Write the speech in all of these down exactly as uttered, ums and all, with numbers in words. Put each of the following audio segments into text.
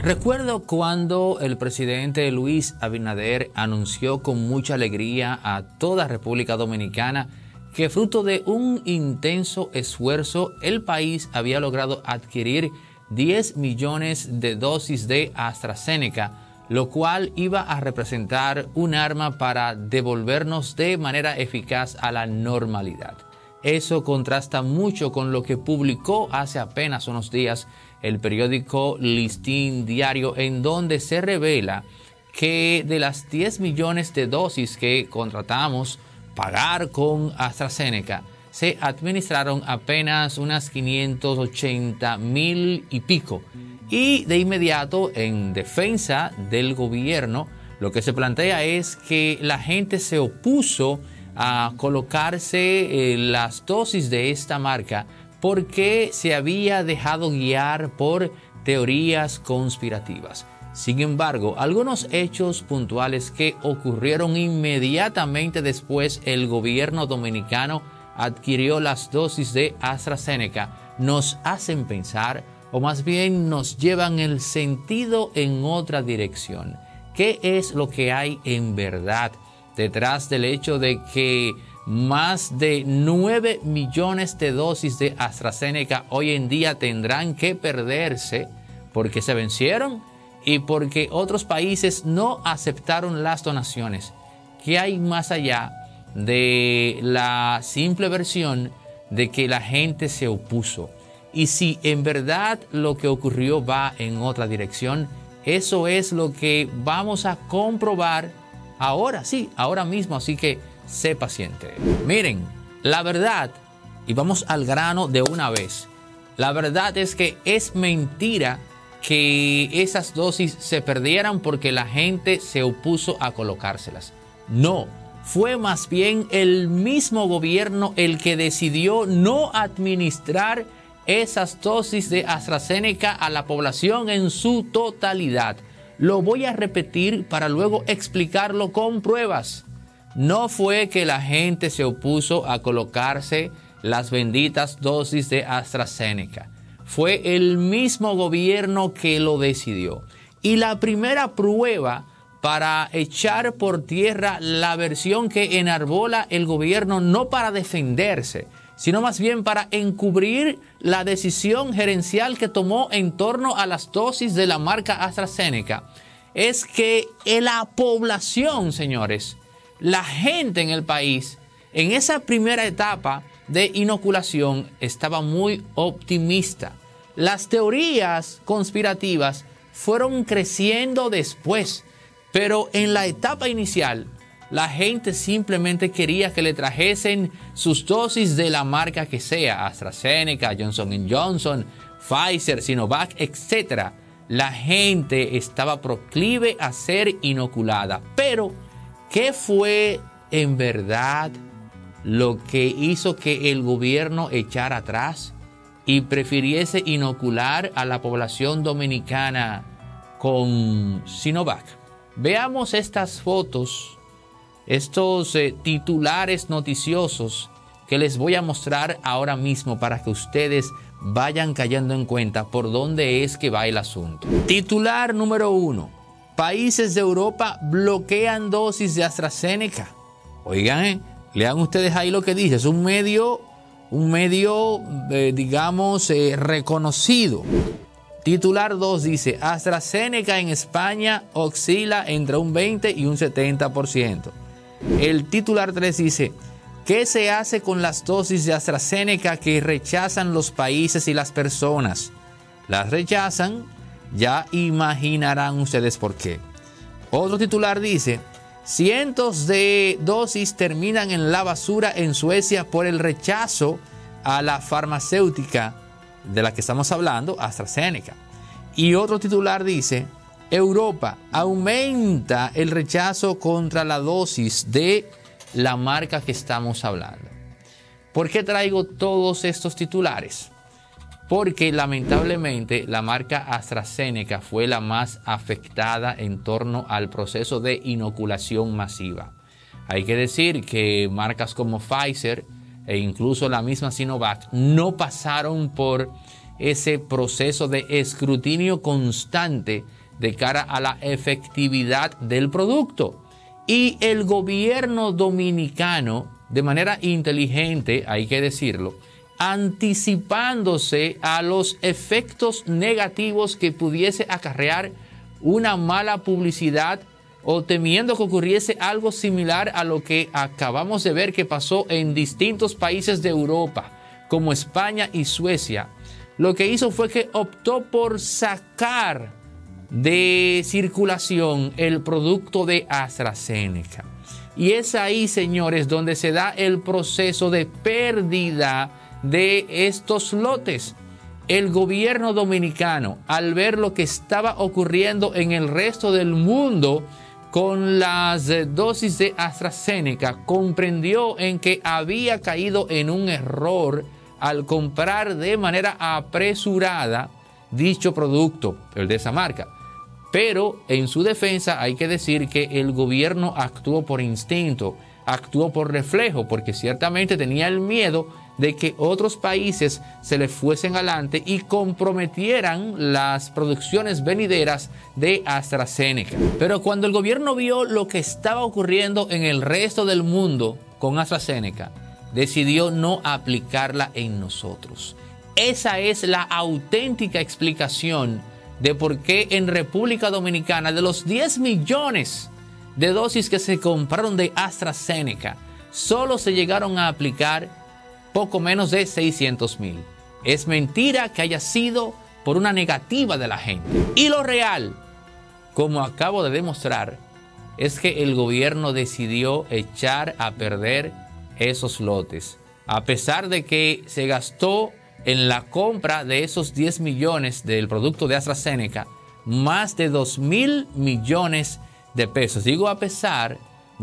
Recuerdo cuando el presidente Luis Abinader anunció con mucha alegría a toda República Dominicana que fruto de un intenso esfuerzo el país había logrado adquirir diez millones de dosis de AstraZeneca, lo cual iba a representar un arma para devolvernos de manera eficaz a la normalidad. Eso contrasta mucho con lo que publicó hace apenas unos días el periódico Listín Diario, en donde se revela que de las diez millones de dosis que contratamos pagar con AstraZeneca, se administraron apenas unas quinientos ochenta mil y pico. Y de inmediato, en defensa del gobierno, lo que se plantea es que la gente se opuso a colocarse eh, las dosis de esta marca porque se había dejado guiar por teorías conspirativas. Sin embargo, algunos hechos puntuales que ocurrieron inmediatamente después el gobierno dominicano adquirió las dosis de AstraZeneca nos hacen pensar, o más bien nos llevan el sentido en otra dirección. ¿Qué es lo que hay en verdad detrás del hecho de que más de nueve millones de dosis de AstraZeneca hoy en día tendrán que perderse porque se vencieron y porque otros países no aceptaron las donaciones? ¿Qué hay más allá de la simple versión de que la gente se opuso? Y si en verdad lo que ocurrió va en otra dirección, eso es lo que vamos a comprobar ahora, sí, ahora mismo, así que sé paciente. Miren, la verdad, y vamos al grano de una vez, la verdad es que es mentira que esas dosis se perdieran porque la gente se opuso a colocárselas. No, fue más bien el mismo gobierno el que decidió no administrar esas dosis de AstraZeneca a la población en su totalidad. Lo voy a repetir para luego explicarlo con pruebas. No fue que la gente se opuso a colocarse las benditas dosis de AstraZeneca. Fue el mismo gobierno que lo decidió. Y la primera prueba para echar por tierra la versión que enarbola el gobierno, no para defenderse, sino más bien para encubrir la decisión gerencial que tomó en torno a las dosis de la marca AstraZeneca, es que en la población, señores, la gente en el país, en esa primera etapa de inoculación, estaba muy optimista. Las teorías conspirativas fueron creciendo después, pero en la etapa inicial, la gente simplemente quería que le trajesen sus dosis de la marca que sea, AstraZeneca, Johnson and Johnson, Pfizer, Sinovac, etcétera. La gente estaba proclive a ser inoculada. Pero, ¿qué fue en verdad lo que hizo que el gobierno echara atrás y prefiriese inocular a la población dominicana con Sinovac? Veamos estas fotos, estos eh, titulares noticiosos que les voy a mostrar ahora mismo para que ustedes vayan cayendo en cuenta por dónde es que va el asunto. Titular número uno. Países de Europa bloquean dosis de AstraZeneca. Oigan, eh, lean ustedes ahí lo que dice. Es un medio, un medio, eh, digamos, eh, reconocido. Titular dos dice, AstraZeneca en España oscila entre un veinte y un setenta por ciento. El titular tres dice, ¿qué se hace con las dosis de AstraZeneca que rechazan los países y las personas? Las rechazan, ya imaginarán ustedes por qué. Otro titular dice, cientos de dosis terminan en la basura en Suecia por el rechazo a la farmacéutica de la que estamos hablando, AstraZeneca. Y otro titular dice, Europa aumenta el rechazo contra la dosis de la marca que estamos hablando. ¿Por qué traigo todos estos titulares? Porque lamentablemente la marca AstraZeneca fue la más afectada en torno al proceso de inoculación masiva. Hay que decir que marcas como Pfizer e incluso la misma Sinovac no pasaron por ese proceso de escrutinio constante de cara a la efectividad del producto. Y el gobierno dominicano, de manera inteligente, hay que decirlo, anticipándose a los efectos negativos que pudiese acarrear una mala publicidad o temiendo que ocurriese algo similar a lo que acabamos de ver que pasó en distintos países de Europa, como España y Suecia, lo que hizo fue que optó por sacar de circulación el producto de AstraZeneca. Y es ahí, señores, donde se da el proceso de pérdida de estos lotes. El gobierno dominicano, al ver lo que estaba ocurriendo en el resto del mundo con las dosis de AstraZeneca, comprendió en que había caído en un error al comprar de manera apresurada dicho producto, el de esa marca. Pero en su defensa hay que decir que el gobierno actuó por instinto, actuó por reflejo, porque ciertamente tenía el miedo de que otros países se le fuesen adelante y comprometieran las producciones venideras de AstraZeneca. Pero cuando el gobierno vio lo que estaba ocurriendo en el resto del mundo con AstraZeneca, decidió no aplicarla en nosotros. Esa es la auténtica explicación de por qué en República Dominicana, de los diez millones de dosis que se compraron de AstraZeneca, solo se llegaron a aplicar poco menos de seiscientos mil. Es mentira que haya sido por una negativa de la gente. Y lo real, como acabo de demostrar, es que el gobierno decidió echar a perder esos lotes. A pesar de que se gastó en la compra de esos diez millones del producto de AstraZeneca más de dos mil millones de pesos. Digo a pesar,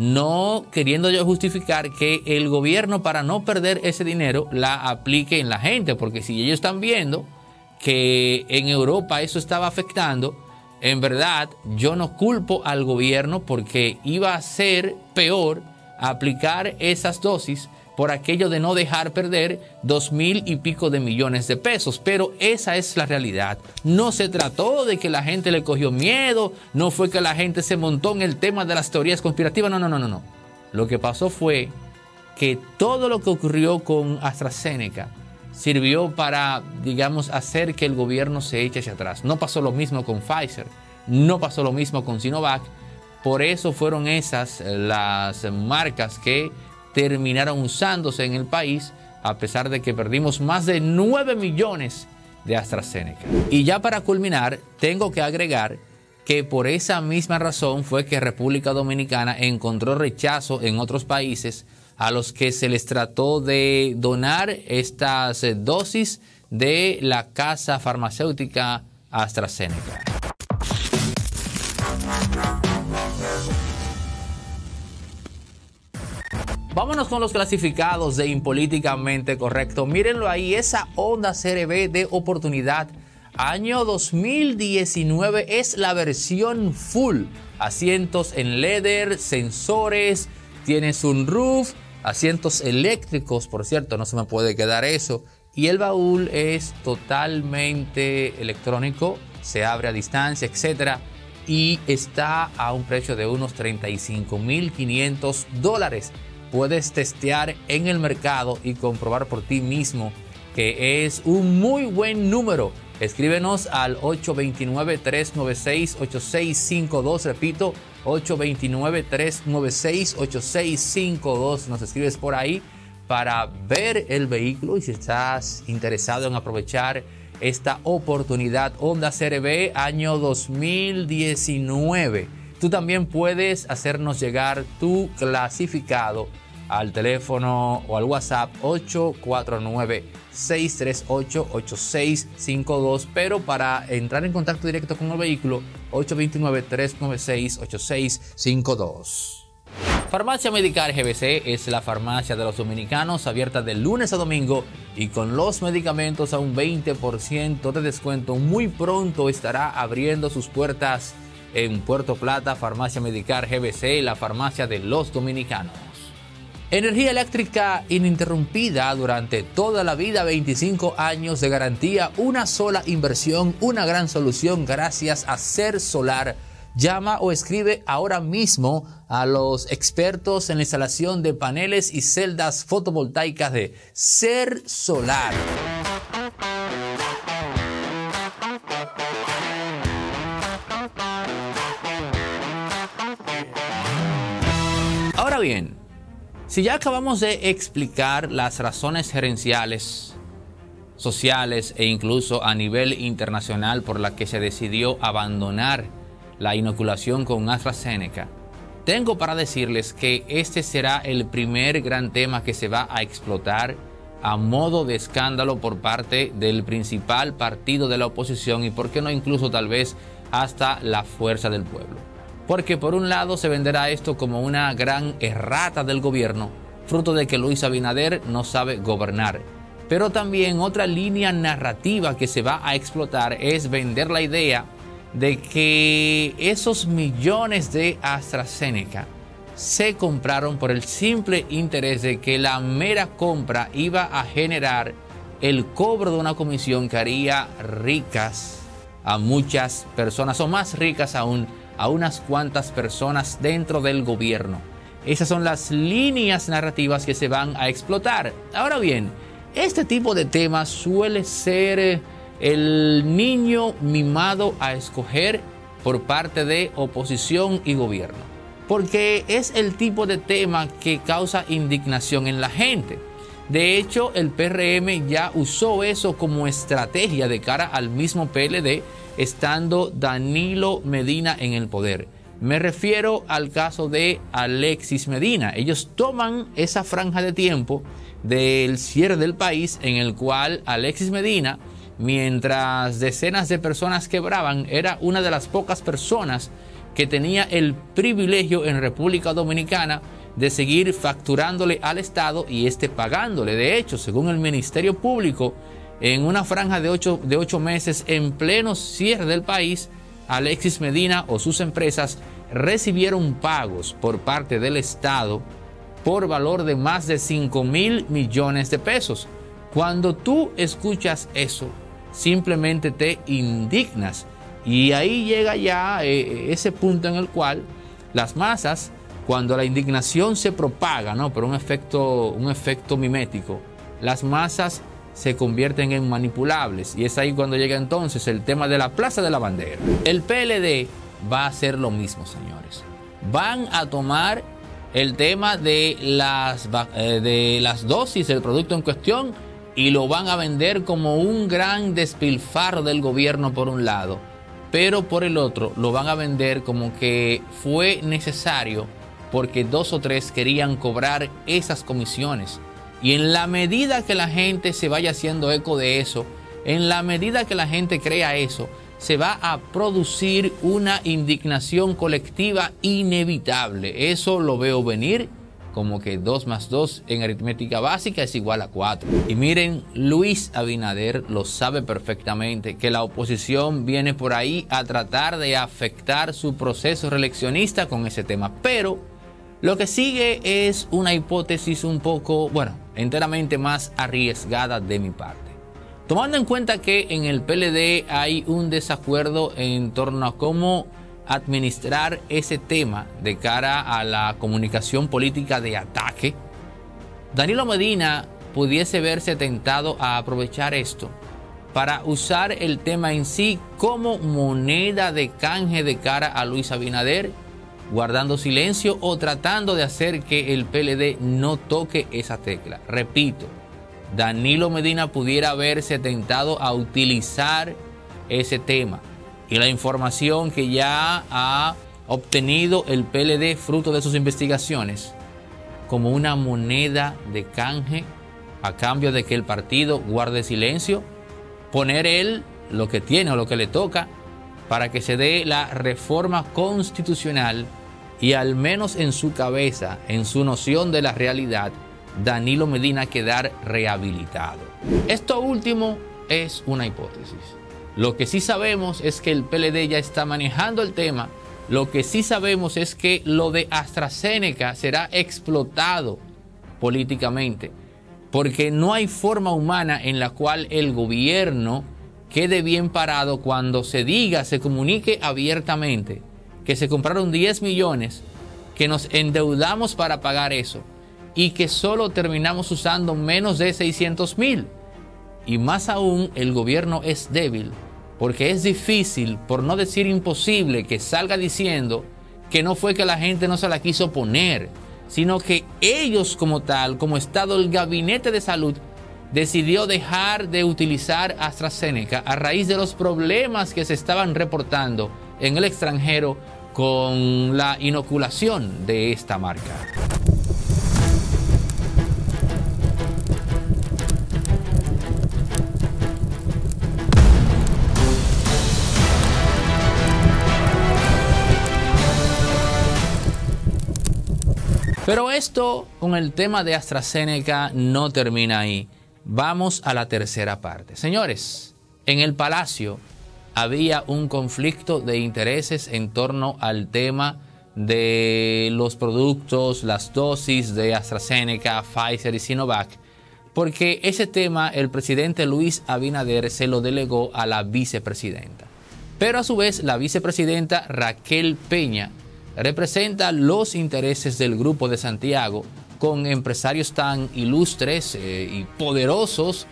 no queriendo yo justificar que el gobierno, para no perder ese dinero, la aplique en la gente, porque si ellos están viendo que en Europa eso estaba afectando, en verdad yo no culpo al gobierno, porque iba a ser peor aplicar esas dosis por aquello de no dejar perder dos mil y pico de millones de pesos. Pero esa es la realidad. No se trató de que la gente le cogió miedo, no fue que la gente se montó en el tema de las teorías conspirativas, no, no, no, no, no. Lo que pasó fue que todo lo que ocurrió con AstraZeneca sirvió para, digamos, hacer que el gobierno se eche hacia atrás. No pasó lo mismo con Pfizer, no pasó lo mismo con Sinovac. Por eso fueron esas las marcas que terminaron usándose en el país, a pesar de que perdimos más de nueve millones de AstraZeneca. Y ya para culminar, tengo que agregar que por esa misma razón fue que República Dominicana encontró rechazo en otros países a los que se les trató de donar estas dosis de la casa farmacéutica AstraZeneca. Vámonos con los clasificados de Impolíticamente Correcto. Mírenlo ahí, esa Honda C R V de oportunidad año dos mil diecinueve es la versión full. Asientos en leather, sensores, tiene sunroof, asientos eléctricos, por cierto, no se me puede quedar eso. Y el baúl es totalmente electrónico, se abre a distancia, etcétera. Y está a un precio de unos treinta y cinco mil quinientos dólares. Puedes testear en el mercado y comprobar por ti mismo que es un muy buen número. Escríbenos al ocho dos nueve, tres nueve seis, ocho seis cinco dos. Repito, ocho dos nueve, tres nueve seis, ocho seis cinco dos. Nos escribes por ahí para ver el vehículo y si estás interesado en aprovechar esta oportunidad Honda C R V año dos mil diecinueve. Tú también puedes hacernos llegar tu clasificado al teléfono o al WhatsApp ocho cuatro nueve, seis tres ocho, ocho seis cinco dos, pero para entrar en contacto directo con el vehículo, ocho dos nueve, tres nueve seis, ocho seis cinco dos. Farmacia Medicar G B C es la farmacia de los dominicanos, abierta de lunes a domingo y con los medicamentos a un veinte por ciento de descuento. Muy pronto estará abriendo sus puertas en Puerto Plata. Farmacia Medicar G B C, la farmacia de los dominicanos. Energía eléctrica ininterrumpida durante toda la vida, veinticinco años de garantía, una sola inversión, una gran solución gracias a Ser Solar. Llama o escribe ahora mismo a los expertos en la instalación de paneles y celdas fotovoltaicas de Ser Solar. Ahora bien, si ya acabamos de explicar las razones gerenciales, sociales e incluso a nivel internacional por las que se decidió abandonar la inoculación con AstraZeneca, tengo para decirles que este será el primer gran tema que se va a explotar a modo de escándalo por parte del principal partido de la oposición y por qué no incluso tal vez hasta la Fuerza del Pueblo. Porque por un lado se venderá esto como una gran errata del gobierno, fruto de que Luis Abinader no sabe gobernar. Pero también otra línea narrativa que se va a explotar es vender la idea de que esos millones de AstraZeneca se compraron por el simple interés de que la mera compra iba a generar el cobro de una comisión que haría ricas a muchas personas, o más ricas aún, a unas cuantas personas dentro del gobierno. Esas son las líneas narrativas que se van a explotar. Ahora bien, este tipo de temas suele ser el niño mimado a escoger por parte de oposición y gobierno, porque es el tipo de tema que causa indignación en la gente. De hecho, el P R M ya usó eso como estrategia de cara al mismo P L D, estando Danilo Medina en el poder. Me refiero al caso de Alexis Medina. Ellos toman esa franja de tiempo del cierre del país en el cual Alexis Medina, mientras decenas de personas quebraban, era una de las pocas personas que tenía el privilegio en República Dominicana de seguir facturándole al Estado y este pagándole. De hecho, según el Ministerio Público, en una franja de ocho, de ocho meses en pleno cierre del país, Alexis Medina o sus empresas recibieron pagos por parte del Estado por valor de más de cinco mil millones de pesos. Cuando tú escuchas eso, simplemente te indignas. Y ahí llega ya eh, ese punto en el cual las masas, cuando la indignación se propaga, ¿no?, por un efecto, un efecto mimético, las masas se convierten en manipulables. Y es ahí cuando llega entonces el tema de la Plaza de la Bandera. El P L D va a hacer lo mismo, señores. Van a tomar el tema de las, eh, de las dosis del producto en cuestión y lo van a vender como un gran despilfarro del gobierno por un lado, pero por el otro lo van a vender como que fue necesario porque dos o tres querían cobrar esas comisiones. Y en la medida que la gente se vaya haciendo eco de eso, en la medida que la gente crea eso, se va a producir una indignación colectiva inevitable. Eso lo veo venir, como que dos más dos en aritmética básica es igual a cuatro. Y miren, Luis Abinader lo sabe perfectamente, que la oposición viene por ahí a tratar de afectar su proceso reeleccionista con ese tema. Pero lo que sigue es una hipótesis un poco, bueno, enteramente más arriesgada de mi parte. Tomando en cuenta que en el P L D hay un desacuerdo en torno a cómo administrar ese tema de cara a la comunicación política de ataque, Danilo Medina pudiese verse tentado a aprovechar esto para usar el tema en sí como moneda de canje de cara a Luis Abinader, guardando silencio o tratando de hacer que el P L D no toque esa tecla. Repito, Danilo Medina pudiera verse tentado a utilizar ese tema y la información que ya ha obtenido el P L D fruto de sus investigaciones como una moneda de canje a cambio de que el partido guarde silencio, poner él lo que tiene o lo que le toca para que se dé la reforma constitucional y al menos en su cabeza, en su noción de la realidad, Danilo Medina quedar rehabilitado. Esto último es una hipótesis. Lo que sí sabemos es que el P L D ya está manejando el tema. Lo que sí sabemos es que lo de AstraZeneca será explotado políticamente, porque no hay forma humana en la cual el gobierno quede bien parado cuando se diga, se comunique abiertamente que se compraron diez millones, que nos endeudamos para pagar eso y que solo terminamos usando menos de seiscientos mil. Y más aún, el gobierno es débil, porque es difícil, por no decir imposible, que salga diciendo que no fue que la gente no se la quiso poner, sino que ellos como tal, como Estado, el Gabinete de Salud, decidió dejar de utilizar AstraZeneca a raíz de los problemas que se estaban reportando en el extranjero con la inoculación de esta marca. Pero esto con el tema de AstraZeneca no termina ahí. Vamos a la tercera parte. Señores, en el Palacio había un conflicto de intereses en torno al tema de los productos, las dosis de AstraZeneca, Pfizer y Sinovac, porque ese tema el presidente Luis Abinader se lo delegó a la vicepresidenta. Pero a su vez la vicepresidenta Raquel Peña representa los intereses del Grupo de Santiago con empresarios tan ilustres eh, y poderosos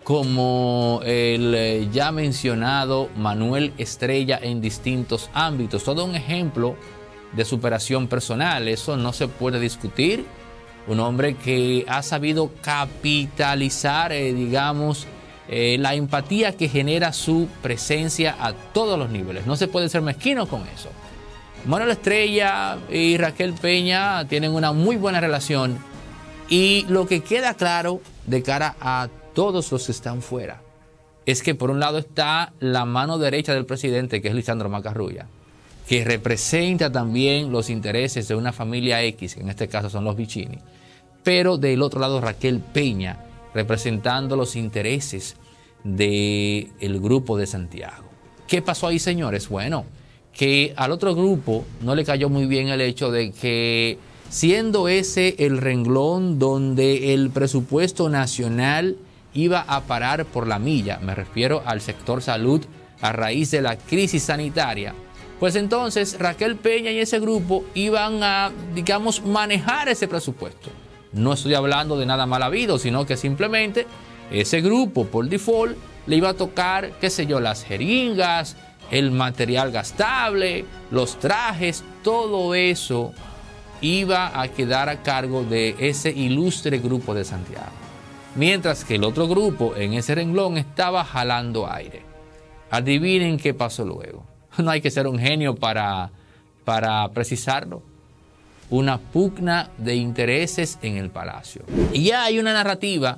como el eh, ya mencionado Manuel Estrella en distintos ámbitos. Todo un ejemplo de superación personal, eso no se puede discutir. Un hombre que ha sabido capitalizar, eh, digamos, eh, la empatía que genera su presencia a todos los niveles. No se puede ser mezquino con eso. Manuel Estrella y Raquel Peña tienen una muy buena relación y lo que queda claro de cara a todos los que están fuera es que por un lado está la mano derecha del presidente, que es Lisandro Macarrulla, que representa también los intereses de una familia X, que en este caso son los Vicini, pero del otro lado Raquel Peña representando los intereses del Grupo de Santiago. ¿Qué pasó ahí, señores? Bueno, que al otro grupo no le cayó muy bien el hecho de que, siendo ese el renglón donde el presupuesto nacional iba a parar por la milla, me refiero al sector salud a raíz de la crisis sanitaria, pues entonces Raquel Peña y ese grupo iban a, digamos, manejar ese presupuesto. No estoy hablando de nada mal habido, sino que simplemente ese grupo por default le iba a tocar, qué sé yo, las jeringas, el material gastable, los trajes, todo eso iba a quedar a cargo de ese ilustre Grupo de Santiago. Mientras que el otro grupo en ese renglón estaba jalando aire. Adivinen qué pasó luego. No hay que ser un genio para, para precisarlo. Una pugna de intereses en el Palacio. Y ya hay una narrativa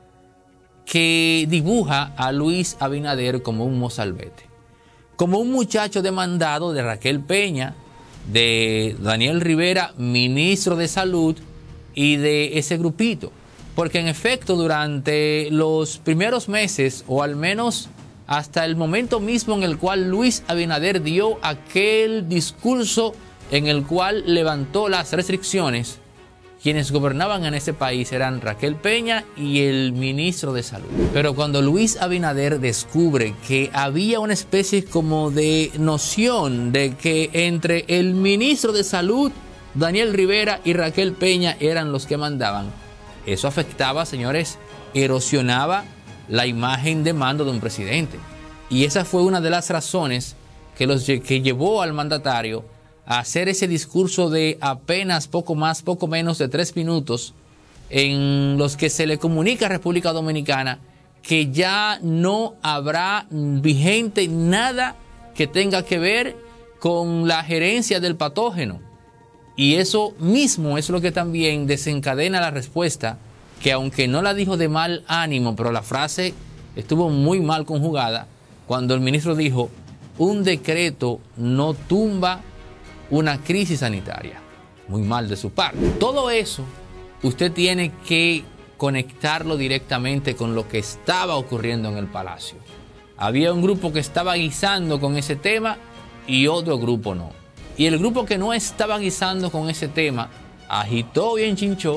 que dibuja a Luis Abinader como un mozalbete, como un muchacho demandado de Raquel Peña, de Daniel Rivera, ministro de Salud, y de ese grupito. Porque en efecto, durante los primeros meses, o al menos hasta el momento mismo en el cual Luis Abinader dio aquel discurso en el cual levantó las restricciones, quienes gobernaban en ese país eran Raquel Peña y el ministro de Salud. Pero cuando Luis Abinader descubre que había una especie como de noción de que entre el ministro de Salud, Daniel Rivera, y Raquel Peña eran los que mandaban, eso afectaba, señores, erosionaba la imagen de mando de un presidente. Y esa fue una de las razones que, los, que llevó al mandatario a hacer ese discurso de apenas poco más, poco menos de tres minutos, en los que se le comunica a República Dominicana que ya no habrá vigente nada que tenga que ver con la gerencia del patógeno. Y eso mismo es lo que también desencadena la respuesta, que aunque no la dijo de mal ánimo, pero la frase estuvo muy mal conjugada, cuando el ministro dijo: un decreto no tumba una crisis sanitaria. Muy mal de su parte. Todo eso usted tiene que conectarlo directamente con lo que estaba ocurriendo en el Palacio. Había un grupo que estaba guisando con ese tema y otro grupo no. Y el grupo que no estaba guisando con ese tema agitó y enchinchó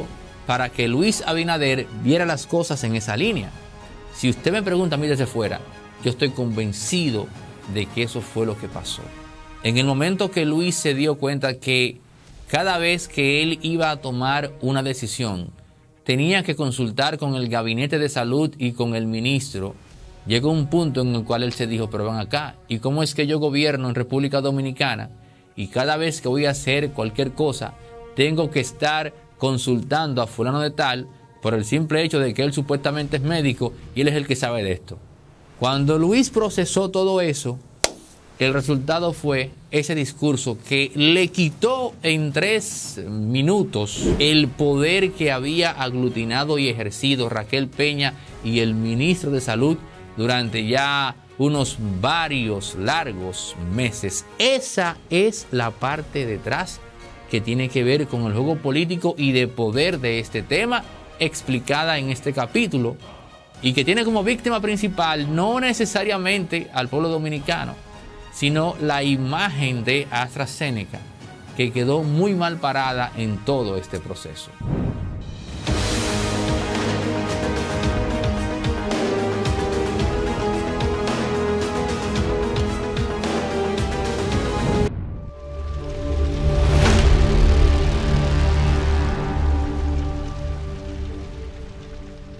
para que Luis Abinader viera las cosas en esa línea. Si usted me pregunta a mí desde fuera, yo estoy convencido de que eso fue lo que pasó. En el momento que Luis se dio cuenta que cada vez que él iba a tomar una decisión, tenía que consultar con el gabinete de salud y con el ministro, llegó un punto en el cual él se dijo, pero van acá, ¿y cómo es que yo gobierno en República Dominicana? Y cada vez que voy a hacer cualquier cosa, tengo que estar consultando a fulano de tal por el simple hecho de que él supuestamente es médico y él es el que sabe de esto. Cuando Luis procesó todo eso, el resultado fue ese discurso que le quitó en tres minutos el poder que había aglutinado y ejercido Raquel Peña y el ministro de Salud durante ya unos varios largos meses. Esa es la parte detrás que tiene que ver con el juego político y de poder de este tema, explicada en este capítulo, y que tiene como víctima principal no necesariamente al pueblo dominicano, sino la imagen de AstraZeneca, que quedó muy mal parada en todo este proceso.